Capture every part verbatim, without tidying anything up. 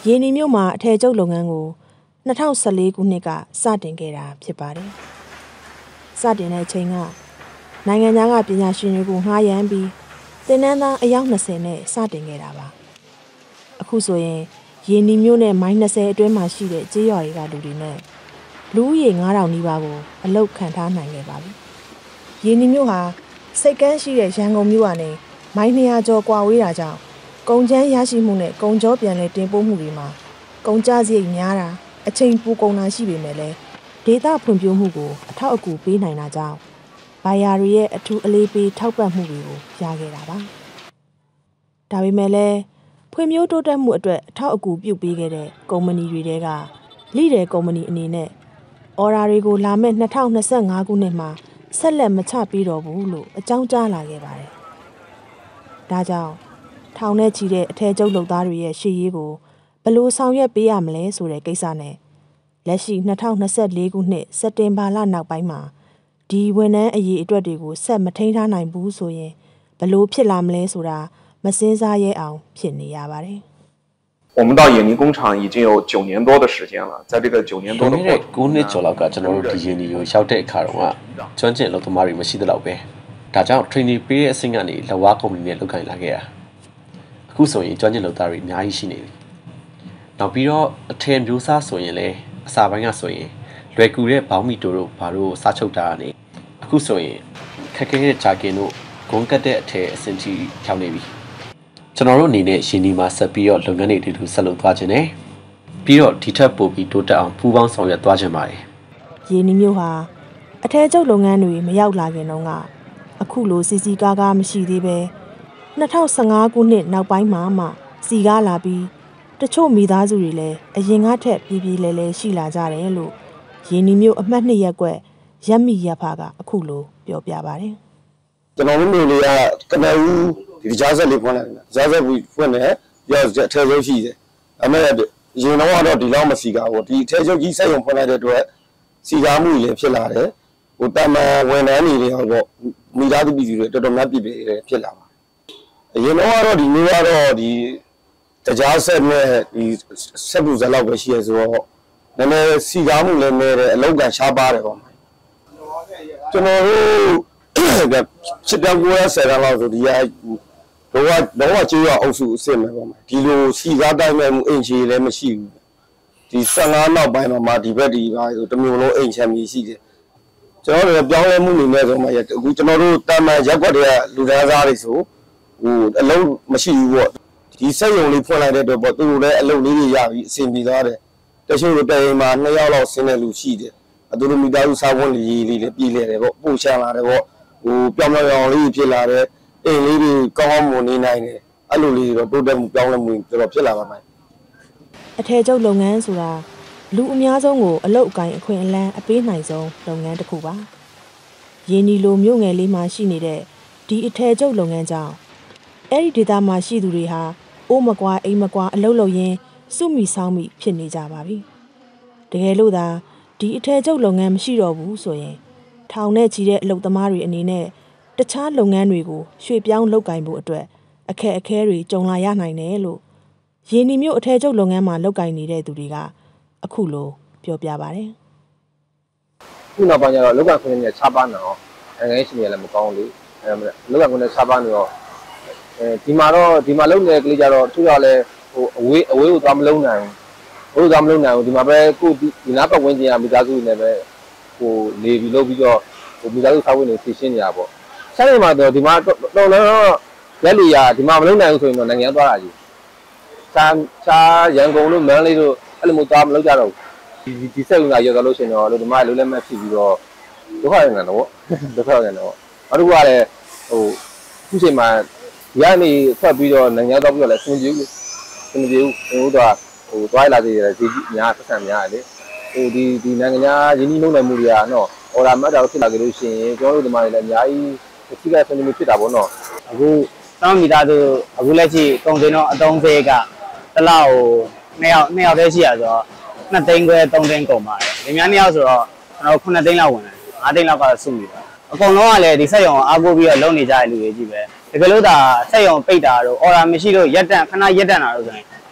ရင်းနှီးမြို့မှာအထည်ချုပ်လုပ်ငန်းကို၂၀၁၄ခုနှစ်ကစတင်ခဲ့တာဖြစ်ပါတယ်။စတင်တဲ့အချိန်ကနိုင်ငံသားကပညာရှင်တွေကိုငှားရမ်းပြီးသင်တန်းသားအယောက်၂၀နဲ့စတင်ခဲ့တာပါ။အခုဆိုရင်ရင်းနှီးမြို့နဲ့မိုင်၂၀အတွင်းမှာရှိတဲ့ကျေးရွာတွေကလူတွေနဲ့လူဦးရေ၅ထောင်နီးပါးကိုအလုပ်ခံထားနိုင်ခဲ့ပါပြီ။ရင်းနှီးမြို့ဟာစိတ်ကန်းရှိတဲ့ရန်ကုန်မြို့ကနေမိုင်၂ရာကျော်ကွာဝေးတာကြောင့်ကုန်ကျန်းရရှိမှုနဲ့ကုန်ကြောပြန်လည်တင်ပို့မှုတွေမှာကုန်ကျစရိတ်များတာအချိန်ပိုကုန်တာရှိပေမဲ့လည်းဒေသဖွံ့ဖြိုးမှုကိုအထောက်အကူပေးနိုင်တာကြောင့်ဘိုင်ယာတွေရဲ့အထူးအလေးပေးထောက်ပံ့မှုတွေကိုရခဲ့တာပါ။ဒါပေမဲ့လည်းဖွံ့ဖြိုးတိုးတက်မှုအတွက်အထောက်အကူပြုပေးခဲ့တဲ့ကုမ္ပဏီတွေတဲကလိတဲ့ကုမ္ပဏီအနေနဲ့အော်ဒါတွေကိုလာမယ့်၂၀၂၅ခုနှစ်မှာဆက်လက်မချပေးတော့ဘူးလို့အကြောင်းကြားလာခဲ့ပါတယ်။ဒါကြောင့်ထောင်နဲ့ချီတဲ့အထည်ချုပ်လုပ်သားတွေရဲ့ရှေ့ရေးကိုဘယ်လိုဆောင်ရွက်ပေးရမလဲဆိုတဲ့ကိစ္စနဲ့လက်ရှိ၂၀၂၄ခုနှစ်စက်တင်ဘာလနောက်ပိုင်းမှာဒီဝန်ထမ်းအရေးအတွက်တွေကိုဆက်မထိန်းထားနိုင်ဘူးဆိုရင်ဘယ်လိုဖြစ်လာမလဲဆိုတာမစင်းစားရဲအောင်ဖြစ်နေရပါတယ်我们到眼泥工厂已经有九年多的时间了，在这个九年多的过程中，9နှစ်ကျော်လောက်ကကျွန်တော်တို့ဒီရင်းနှီးကိုရောက်တဲ့အခါတော့ကျွမ်းကျင်အလုပ်သမားတွေမရှိတဲ့လောက်ပဲဒါကြောင့် training ပေးတဲ့အဆင့်ကနေလက်ဝါးကုမ္ပဏီနဲ့လုပ်ကိုင်လာခဲ့တာအခုဆိုရင်ကျွမ်းကျင်လုပ်သားတွေအများကြီးရှိနေပြီနောက်ပြီးတော့အထည်မျိုးစားဆိုရင်လည်းအစာပိုင်းကဆိုရင်လွယ်ကူတဲ့ဘောင်းမီတိုတို့ဘာလို့စားချုပ်တာကနေအခုဆိုရင်ခက်ခဲတဲ့ဂျာကင်တို့ဂုံးကတ်တဲ့အထည်အဆင့်ကြီးရောက်နေပြီကျွန်တော်တို့အနေနဲ့ရှင်ဒီမှာဆက်ပြီးတော့လုပ်ငန်းတွေတူဆက်လုပ်သွားခြင်းနဲ့ပြီးတော့ဒီထက်ပိုပြီးတိုးတက်အောင်ပူးပေါင်းဆောင်ရွက်သွားခြင်းပါတယ်ရင်းနှီးမျိုးဟာအထည်ချုပ်လုပ်ငန်းတွေမရောက်လာခင်တုန်းကအခုလိုစီစီကားကားမရှိသေးပဲ၂၀၁၅ခုနှစ်နောက်ပိုင်းမှာမှစီကားလာပြီးတချို့မိသားစုတွေလည်းအရင်ကထက်ပြေးပြေးလဲလဲရှိလာကြတယ်လို့ရင်းနှီးမျိုးအမှတ်နှစ်ရက်ကွက်ရက်မိရဖကအခုလိုပြောပြပါတယ်ကျွန်တော်တို့မျိုးလေးကကနဦးဒီကြားဆက်လေးဖွင့်လိုက်တယ်ကြားဆက်ပြီးဖွင့်တယ်ပြောအထည်ချုပ်ရှိတယ်အမေရင်တော့ကတော့ဒီလောက်မစီကားဘူးဒီအထည်ချုပ်ကြီးဆက်ရုံဖွင့်လိုက်တဲ့အတွက်စီကားမှုလည်းဖြစ်လာတယ်ဟိုတမန်ဝန်ထမ်းတွေရောပေါ့မိသားစုပြည်သူတွေတော်တော်များပြည်ပြည်ဖြစ်လာပါအရင်တော့ဒီမျိုးကတော့ဒီတရားဆက်နဲ့ဒီဆက်ပူဇက်လောက်ပဲရှိရဆိုတော့နည်းနည်းစီကားမှုလည်းနည်းတယ်အလောက်ကန်ရှားပါတယ်ပေါ့ကျွန်တော်တို့ချစ်တော်ကိုရဆယ်တန်းလောက်ဆိုဒီကတော့တော့ကျွေးရအုပ်စုအစ်စ်မယ်ပေါ့ဒီလိုစီကားတိုင်းမဲ့မှုအင်ချီလည်းမရှိဘူးဒီ၁၅နောက်ပိုင်းမှာဒီဘက်ဒီပါဆိုတမျိုးလုံးအိမ်ချမ်းကြီးရှိတယ်ကျွန်တော်တို့ပြောင်းလဲမှုနေနေဆိုမှအခုကျွန်တော်တို့တာမန်ရက်ွက်တွေကလူသားသားတွေဆိုဟိုအလုံးမရှိဘူးပေါ့ဒီစက်ရုံလေးဖွင့်လိုက်တဲ့အတွက်ပေါ့သူတို့လည်းအလုပ်လေးတွေရပြီးအဆင်ပြေသွားတယ်တချို့တို့တိုင်မှာနှစ်ယောက်လောက်ဆင်းတဲ့လူရှိတယ်သူတို့မိသားစုစားဝတ်လေးလေးလည်းပြည်လဲတယ်ပေါ့ပို့ချလာတယ်ပေါ့ဟိုပြောင်းပြောင်းလေးဖြစ်လာတယ်အိမ်လေးတွေကောင်းကောင်းမွန်နေနိုင်တယ်အဲ့လိုလေးတော့တိုးတက်မှုပြောင်းလဲမှုတော်တော်ဖြစ်လာပါမယ်အထည်ချုပ်လုပ်ငန်းဆိုတာလူအများဆုံးကိုအလုပ်အကိုင်အခွင့်အလမ်းအပေးနိုင်ဆုံးလုပ်ငန်းတစ်ခုပါရင်းနှီးလိုမြို့ငယ်လေးမှာရှိနေတဲ့ဒီအထည်ချုပ်လုပ်ငန်းကြောင့်အဲ့ဒီဒေသမှာရှိသူတွေဟာအိုးမကွာအိမ်မကွာအလုပ်လုပ်ရင်းစုမိဆောင်မိဖြစ်နေကြပါပြီတကယ်လို့သာဒီအထည်ချုပ်လုပ်ငန်းမရှိတော့ဘူးဆိုရင်ထောင်နဲ့ချီတဲ့အလုပ်သမားတွေအနေနဲ့တခြားလုပ်ငန်းတွေကိုရွှေ့ပြောင်းလုပ်ကိုင်ဖို့အတွက်အခက်အခဲတွေကြုံလာရနိုင်တယ်လို့ရင်းနှီးမျိုးအထည်ချုပ်လုပ်ငန်းမှာလုပ်ကိုင်နေတဲ့သူတွေကအခုလိုပြောပြပါတယ်ခုနောက်ပိုင်းကျတော့လောက်ကခွင့်နဲ့ခြားပါနေတော့နိုင်ငံရေးရှင်တွေလည်းမကောင်းဘူးအဲလောက်ကခွင့်နဲ့ခြားပါနေတော့အဲဒီမှာတော့ဒီမှာလုံနေတဲ့ကလေးကြတော့သူကလည်းဟိုအဝေးအဝေးကိုသွားမလုံနိုင်ဘူးဘိုးသွားမလုံနိုင်ဘူးဒီမှာပဲကိုဒီနားပတ်ဝန်းကျင်ကမိသားစုတွေနဲ့ပဲဟိုနေပြီးလုပ်ပြီးတော့ဟိုမိသားစုစားဝတ်နေသိရှင်းနေတာပေါ့ဆက်နေမှာတော့ဒီမှာတော့တော့လက်လီယာဒီမှာမလုံနိုင်ဘူးဆိုရင်တော့နိုင်ငံသွားတာကြီးစာစာရန်ကုန်တို့မန္တလေးတို့အဲ့လိုမျိုးသွားမလုပ်ကြတော့ဒီဒီစက်ဝင်လာရောက်တော့လို့ရှိရင်တော့ဒီမှာလုံးလက်မဲ့ဖြစ်ပြီးတော့ဒုက္ခရောက်နေတော့ဒုက္ခရောက်နေတော့အဲ့ဒါကလည်းဟိုခုချိန်မှာရနေဆက်ပြီးတော့နိုင်ငံတော့ပြီးတော့လည်းစင်ကြည့်ဘူးစင်ကြည့်ဘူးဟိုတော့ဟိုသွားလာသေးတယ်ဈေးကြီးများပတ်စံများတယ်လေဟိုဒီဒီနိုင်ငံခြားရင်းနှီးနှုန်းနယ်မှုတွေကနော်အော်ဒါမတ်တာဖြစ်လာကြလို့ရှိရင်ကျွန်တော်တို့ဒီမှာလည်းအများကြီးအကြီးကဆင်းနေဖြစ်တာပေါ့နော်အခုတောင်းမိသားစုအခုလက်ရှိကုန်စည်တော့အတုံးသေးကတစ်လောက်နှစ်ယောက်နှစ်ယောက်တည်းရှိရဆိုတော့နှစ်သိန်းခွဲသုံးသိန်းကုန်ပါတယ်ဒီများနှစ်ယောက်ဆိုတော့ကျွန်တော်ခုနှစ်သိန်းလောက်ဝင်တယ်ငါးသိန်းလောက်ကတော့စုမိတယ်အကုန်လုံးကလည်းဒီစက်ရုံအားကိုးပြီးတော့လုပ်နေကြတဲ့လူတွေကြီးပဲတကယ်လို့ဒါစက်ရုံပိတ်တာတော့အော်ဒါမရှိလို့ရက်တန့်ခဏရက်တန့်တာလို့ဆိုရင်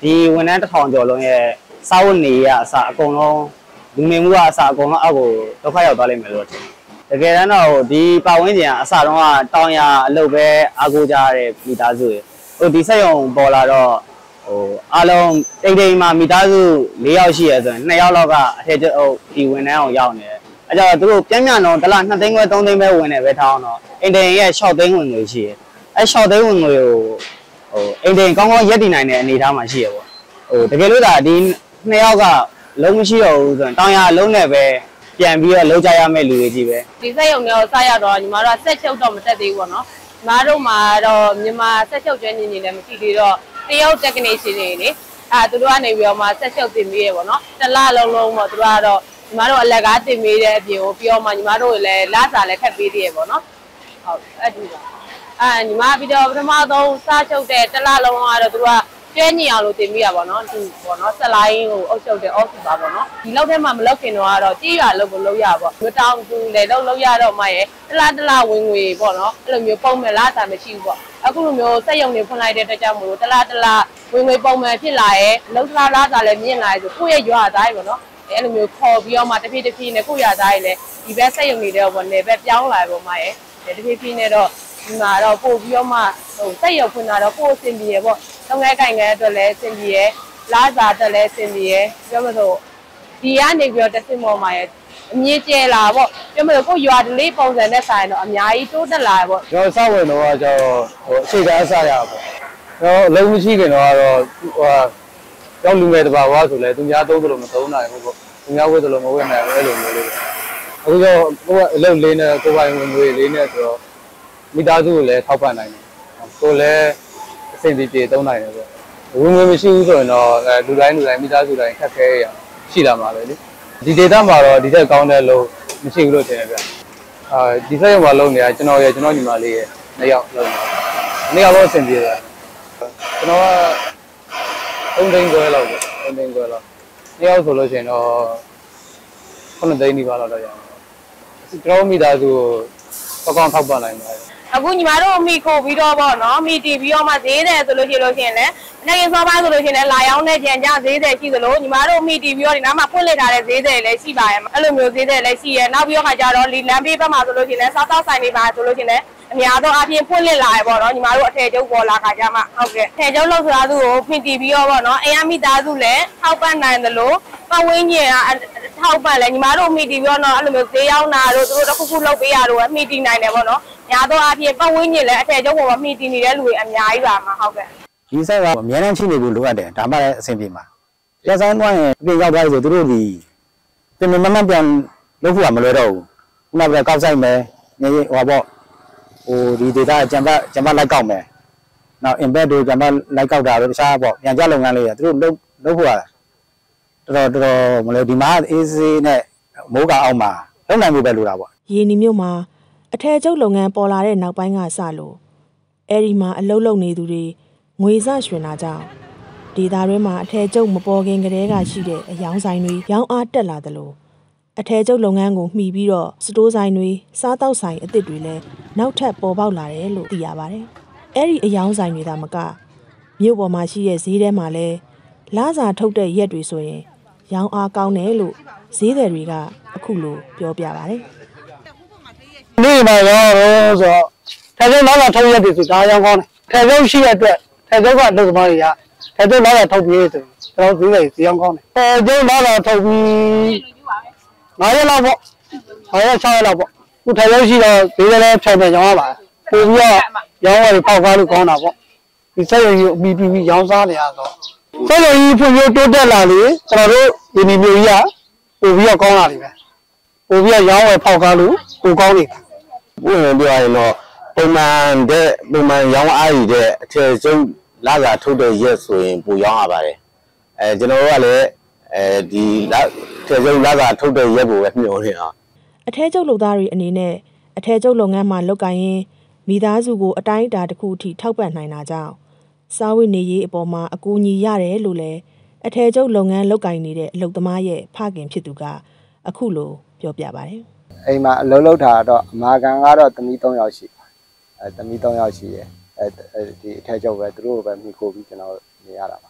ဒီဝန်ထမ်းတစ်ထောင်ကျော်လုံးရဲ့စာဝတ်နေရအစအကုန်လုံးလူနေမှုကအစအကုန်လုံးအကိုဒုက္ခရောက်သွားလိမ့်မယ်လို့ထင်တယ်တကယ်တမ်းတော့ဒီပတ်ဝန်းကျင်ကအစတုန်းကတောင်ရအလုပ်ပဲအားကိုးကြရတဲ့မိသားစုတွေဟိုဒီစက်ရုံပေါ်လာတော့ဟိုအားလုံးတိမ်တိမ်မှာမိသားစု၄ယောက်ရှိရဆိုရင်၂ယောက်လောက်ကအထက်ဟိုဒီဝန်ထမ်းအောင်ရောက်နေတယ်အဲကြောင့်သူတို့ပြန်ပြန်တော့တစ်လ၂သိန်းခွဲ၃သိန်းပဲဝင်နေပဲထားအောင်တော့အင်တန်ရဲ့၆သိန်းဝင်ငွေရှိတယ်အဲ၆သိန်းဝင်ငွေကိုဟိုအင်တန်ကောင်းကောင်းရက်တည်နိုင်တဲ့အနေအထားမှာရှိရပေါ့ဟိုတကယ်လို့ဒါဒီ၂ယောက်ကလုံးမရှိတော့ဘူးဆိုရင်တောင်ရလုံးနဲ့ပဲပြန်ပြီးတော့လုံးကြရမယ့်လူတွေကြီးပဲဒီစက်ရုံတွေကိုစရတော့ညီမတို့ဆက်ချုပ်တော့မတက်သေးဘူးပေါ့နော်ညီမတို့မှာတော့မြန်မာဆက်ချုပ်ကျွမ်းကျင်နေလည်းမရှိသေးတော့တရုတ် technician တွေလေအဲသူတို့ကနေပြီးတော့မှဆက်ချုပ်တင်ပြီးရပေါ့နော်တစ်လလုံးလုံးပေါ့သူတို့ကတော့ညီမတို့အလက်ကားတင်ပြီးတဲ့အပြင်ကိုပြီးတော့မှညီမတို့လည်းလစာလည်းခက်ပေးသေးရပေါ့နော်ဟုတ်အဲ့ဒီပါအဲညီမပြီးတော့ပထမဆုံးစချုပ်တဲ့တစ်လလုံးကတော့သူတို့ကကျွဲညင်အောင်လို့တင်ပြီးရပါတော့သူပေါ့နော်ဆက်လိုင်းကိုအုပ်ချုပ်တဲ့ office ပါပေါ့နော်ဒီလောက်ထဲမှာမလောက်ခင်တော့ကတော့ကြေးရွာလောက်ကိုလောက်ရပါမတောင်းသူလည်းလောက်လောက်ရတော့မှရဲ့တလားတလားဝင်ငွေပေါ့နော်အဲ့လိုမျိုးပုံမှန်လားတာမရှိဘူးပေါ့အခုလိုမျိုးစက်ရုံတွေဖွင့်လိုက်တဲ့အတွက်ကြောင့်မို့လို့တလားတလားဝင်ငွေပုံမှန်ဖြစ်လာရဲ့လောက်တလားလားတာလည်းမြင့်လာရဲ့ဆိုကိုယ့်ရဲ့ရွာသားတွေပေါ့နော်အဲ့လိုမျိုးခေါ်ပြီးတော့မှတဖြည်းတဖြည်းနဲ့ကိုယ့်ရွာသားတွေလည်းဒီဘက်စက်ရုံတွေတော့ပေါ့နေဘက်ပြောင်းလာပေါ့မှရဲ့တဖြည်းဖြည်းနဲ့တော့ဒီမှာတော့ပို့ပြီးတော့မှဟိုစက်ရုံဖွင့်တာတော့ကိုယ်အဆင်ပြေရပေါ့တော့ငယ်ကိုင်ငယ်အတွက်လည်းအဆင်ပြေရလာစာအတွက်လည်းအဆင်ပြေရပြောမလို့ဒီကနေပြီးတော့တက်စင်မော်မှာရအမြင့်ကျဲလာပေါ့ပြောမလို့ကိုရွာတလေးပုံစံနဲ့ဆိုင်တော့အများကြီးတိုးတက်လာရပေါ့ကျွန်တော်စောက်ဝင်တော့ကျတော့ဟိုအခြေခံအစရပေါ့ကျွန်တော်အလုံးမရှိခင်တော့ကတော့ဟိုကြောက်လူငယ်တပါးဝါဆိုလဲသူများသုံးသလိုမသုံးနိုင်ဘူးပေါ့သူများဝတ်သလိုမဝတ်နိုင်ဘူးအဲ့လိုမျိုးလေးအခုတော့ကိုကအလုပ်လေးနဲ့ကိုပိုင်ဝင်ငွေလေးနဲ့ဆိုတော့မိသားစုကိုလည်းထောက်ပံ့နိုင်တယ်ကိုလည်းအဆင်ပြေပြေသုံးနိုင်တယ်ပေါ့ဝင်ငွေမရှိဘူးဆိုရင်တော့လူတိုင်းလူတိုင်းမိသားစုတိုင်းခက်ခဲရရှိလာမှာပဲလေဒီဒေတာမှာတော့ဒီတက်ကောင်းတဲ့လို့မရှိဘူးလို့ထင်တယ်ဗျအာဒီစက်ရုံမှာလုပ်နေတာကျွန်တော်ရဲ့ကျွန်တော်ညီမလေးရဲ့နှစ်ယောက်လုပ်နေတာနှစ်ယောက်တော့အဆင်ပြေတယ်ကျွန်တော်ကသုံးသိန်းခွဲလောက်ပဲသုံးသိန်းခွဲလောက်နှစ်ယောက်ဆိုလို့ရှိရင်တော့ခုနှစ်သိန်းဒီပါလောက်တော့ရတယ်ကျွန်တော်မိသားစုကိုကောင်းထောက်ပံ့နိုင်ပါတယ်အခုညီမတို့မိခိုပြီးတော့ပေါ့နော်မိတီပြီးတော့မှဈေးတယ်ဆိုလို့ရှိလို့ရှိရင်လည်းအနေစောပိုင်းဆိုလို့ရှိရင်လည်းလာရောက်တဲ့ကြံကြဈေးတယ်ရှိသလိုညီမတို့မိတီပြီးတော့ဒီနားမှာဖွင့်လှစ်ထားတဲ့ဈေးတယ်လည်းရှိပါရဲ့အဲ့လိုမျိုးဈေးတယ်လည်းရှိရဲ့နောက်ပြီးတော့ခါကြတော့လီလမ်းဘေးဘက်မှာဆိုလို့ရှိရင်လည်းစားတောက်ဆိုင်တွေပါဆိုလို့ရှိရင်လည်းအများဆုံးအပြင်ဖွင့်လှစ်လာရဲ့ပေါ့နော်ညီမတို့အထည်ချုပ်ပေါ်လာခါကြမှာဟုတ်ကဲ့အထည်ချုပ်လို့ဆိုတာသူ့ကိုမိတီပြီးတော့ပေါ့နော်အိမ်ကမိသားစုလည်းထောက်ပံ့နိုင်သလိုပတ်ဝန်းကျင်ကထောက်ပံ့လဲညီမတို့မိတီပြီးတော့အဲ့လိုမျိုးဈေးရောက်တာတို့သူတို့တစ်ခုခုလုပ်ပေးရတော့မိတီနိုင်တယ်ပေါ့နော်ညာတော့အပြင်ပတ်ဝန်းကျင်လည်းအထည်ချုပ်ပေါ်မှာမိတီနေတဲ့လူတွေအများကြီးပါမှာဟုတ်ကဲ့ဒီဆိုင်ကအများအားရှိနေဖို့လိုအပ်တယ်ဒါမှလည်းအဆင်ပြေမှာကျဆိုင်သွားရင်အပြင်ရောက်သွားပြီဆိုသူတို့ဒီပြင်မမပြန်လုပ်ဖို့ကမလွယ်တော့ဘူးခုနကကောက်ဆိုင်မယ်နေဟောပေါ့ဟိုဒီဒေတာဂျမ်ပတ်ဂျမ်ပတ်လိုက်ကောက်မယ်နောက် impact တို့ဂျမ်ပတ်လိုက်ကောက်တာတို့တခြားပေါ့ပြန်ကြလုပ်ငန်းလေးတွေသူတို့လုပ်လုပ်ဖို့ရတာတော်တော်တော်မလို့ဒီမှာအေးစေးနဲ့မိုးကအောင်မှာလုပ်နိုင်မှုပဲလိုတာပေါ့ရင်းနှီးမြို့မှာအထည်ချုပ်လုပ်ငန်းပေါ်လာတဲ့နောက်ပိုင်းကစလို့အဲ့ဒီမှာအလုပ်လုပ်နေသူတွေငွေစရွှင်တာကြောင့်ဒေသတွင်းမှာအထည်ချုပ်မပေါ်ခင်ကတည်းကရှိတဲ့အယောင်ဆိုင်တွေရောင်းအားတက်လာသလိုအထည်ချုပ်လုပ်ငန်းကိုမှီပြီးတော့စတိုးဆိုင်တွေစားတောက်ဆိုင်အသစ်တွေလည်းနောက်ထပ်ပေါ်ပေါက်လာတယ်လို့သိရပါတယ်။အဲ့ဒီအယောင်ဆိုင်တွေသာမကမြို့ပေါ်မှာရှိတဲ့ဈေးထဲမှာလည်းလစာထုတ်တဲ့ရက်တွေဆိုရင်ရောင်းအားကောင်းတယ်လို့ဈေးသည်တွေကအခုလိုပြောပြပါတယ်။နေ့မှာရောဆိုတော့ထက်ဆုံးနောက်လာထုတ်ရက်တွေဆိုဒါရောင်းကောင်းတယ်။ထက်ဆုံးရှိရတဲ့ထက်ဆုံးကအလုပ်သမားတွေကထက်ဆုံးနောက်လာထုတ်ပြီးဆိုကျွန်တော်ဈေးတွေဈေးရောင်းကောင်းတယ်။ထက်ဆုံးနောက်လာထုတ်ပြီးငါးရက်လောက်ပေါ့ငါးရက်၆ရက်လောက်ပေါ့ခုထက်ဆုံးရှိတော့ဈေးလည်းဖြောင်းပြန်ရောင်းရပါပို့ပြီးတော့ရောင်းရပေါက်ကားလို့ကောင်းတာပေါ့ဒီစက်ရုံကြီးအမီပြီးပြီးရောင်းစားနေရတော့စက်ရုံကြီးဖွံ့ဖြိုးတိုးတက်လာလေကျွန်တော်တို့ဒီနေမျိုးကြီးကပို့ပြီးတော့ကောင်းလာပြီပဲပို့ပြီးတော့ရောင်းဝယ်ပေါက်ကားလို့ပိုကောင်းနေတာဘုရင်ပြောရင်တော့ပုံမှန်တဲ့ပုံမှန်ရောင်းအားရတဲ့အထည်ချုပ်လာစာထုတ်တဲ့ရက်ဆိုရင်ပိုရောင်းရပါတယ်အဲကျွန်တော်တို့ကလည်းအဲဒီလာထည်ချုပ်လာစာထုတ်တဲ့ရက်ကိုပဲမျှော်နေတာအထည်ချုပ်လုပ်သားတွေအနေနဲ့အထည်ချုပ်လုပ်ငန်းမှာလုပ်ကိုင်ရင်မိသားစုကိုအတိုင်းအတာတစ်ခုအထိထောက်ပံ့နိုင်တာကြောင့်စားဝတ်နေရေးအပေါ်မှာအကူအညီရတယ်လို့လည်းအထည်ချုပ်လုပ်ငန်းလုပ်ကိုင်နေတဲ့အလုပ်သမားရဲ့ဖခင်ဖြစ်သူကအခုလိုပြောပြပါတယ်အိမ်မှာအလုပ်လုပ်တာတော့အမာခံကတော့သမီး၃ယောက်ရှိအဲသမီး၃ယောက်ရှိရယ်အဲဒီအထည်ချုပ်ပဲသူတို့ပဲမိခိုးပြီးကျွန်တော်နေရတာပါ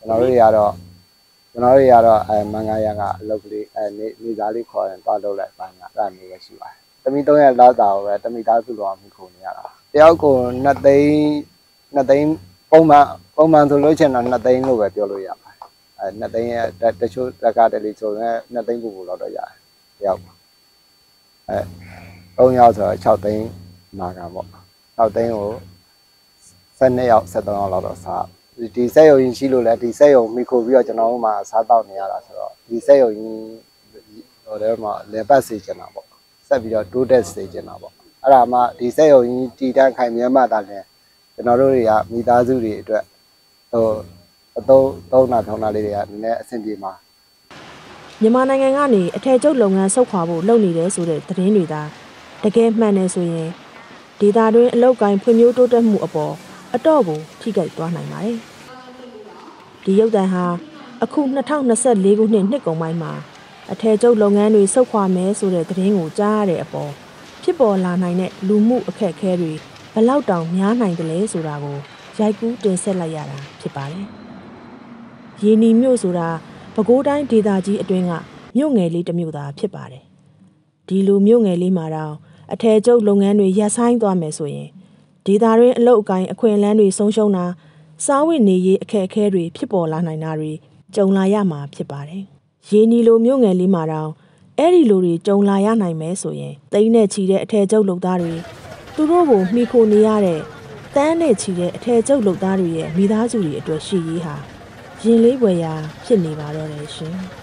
ကျွန်တော်တို့ရတော့ကျွန်တော်တို့ရတော့အဲမင်္ဂလာရကအလုပ်ကလေးအဲနေနေသားလေးခေါ်ရင်တွားလုပ်လိုက်ပါညာအဲ့ဒါမျိုးပဲရှိပါတယ်တမီသုံးရက်လောက်တာကိုပဲတမီသားစုလောမိခုနေရတာတယောက်ကိုနှစ်သိန်းနှစ်သိန်းပုံမှန်ပုံမှန်ဆိုလို့ချင်တော့နှစ်သိန်းလို့ပဲပြောလို့ရပါတယ်အဲနှစ်သိန်းရဲ့တချို့တက္ကတလေဆိုရင်နှစ်သိန်းပူပူလောက်တော့ရတယ်တယောက်အဲသုံးယောက်ဆိုတော့ခြောက်သိန်းမာကံပေါ့ခြောက်သိန်းကိုဆယ်နှစ်ယောက်ဆယ်သုံးယောက်လောက်တော့စားဒီစက်ရုံကြီးရှိလို့လဲဒီစက်ရုံမိခိုပြီးတော့ကျွန်တော်တို့မှာစားတော့နေရတာဆိုတော့ဒီစက်ရုံကြီးဟိုထဲမှာလေပတ်စေချင်တာပေါ့ဆက်ပြီးတော့တိုးတက်စေချင်တာပေါ့အဲ့ဒါမှဒီစက်ရုံကြီးတည်တံ့ခိုင်မြဲမှသာလဲကျွန်တော်တို့တွေကမိသားစုတွေအတွက်ဟိုအသုံးသုံးနာထောင်းနာလေးတွေကနည်းနည်းအဆင်ပြေမှာမြန်မာနိုင်ငံကနေအထည်ချုပ်လုပ်ငန်းဆုတ်ခွာဖို့လုပ်နေတယ်ဆိုတဲ့သတင်းတွေသာတကယ်မှန်တယ်ဆိုရင်ဒေသတွင်းအလုပ်ကိုင်းဖွံ့ဖြိုးတိုးတက်မှုအပေါ်အတော့ကိုထိခိုက်သွားနိုင်ပါတယ်ဒီရုပ်သံဟာအခုနှစ်ထောင်နှစ်ဆယ့်လေးခုနှစ်နှစ်ကုန်ပိုင်းမှာအထည်ချုပ်လုပ်ငန်းတွေဆုတ်ခွာမယ်ဆိုတဲ့သတင်းကိုကြားရတဲ့အပေါ်ဖြစ်ပေါ်လာနိုင်တဲ့လူမှုအခက်အခဲတွေဘယ်လောက်တောင်များနိုင်တယ်လဲဆိုတာကိုရိုက်ကူးတင်ဆက်လိုက်ရတာဖြစ်ပါတယ်။ရေနီမြို့ဆိုတာပဲခူးတိုင်းဒေသကြီးအတွင်းကမြို့ငယ်လေးတစ်မြို့သာဖြစ်ပါတယ်။ဒီလိုမြို့ငယ်လေးမှာတော့အထည်ချုပ်လုပ်ငန်းတွေရပ်ဆိုင်းသွားမယ်ဆိုရင်ဒေသတွင်းအလုပ်အကိုင်းအခွင့်အလမ်းတွေဆုံးရှုံးတာစားဝတ်နေရေးအခက်အခဲတွေဖြစ်ပေါ်လာနိုင်တာတွေကြုံလာရမှာဖြစ်ပါတယ်။ရေနီလိုမြို့ငယ်လေးမှာတော့အဲ့ဒီလိုတွေကြုံလာရနိုင်မယ်ဆိုရင်တိန်းနဲ့ချီတဲ့အထည်ချုပ်လုပ်သားတွေသူတို့ကိုမှီခိုနေရတဲ့တန်းနဲ့ချီတဲ့အထည်ချုပ်လုပ်သားတွေရဲ့မိသားစုတွေအတွက်ရှိရေးဟာရင်လေးပွေရာဖြစ်နေပါတော့တယ်ရှင်။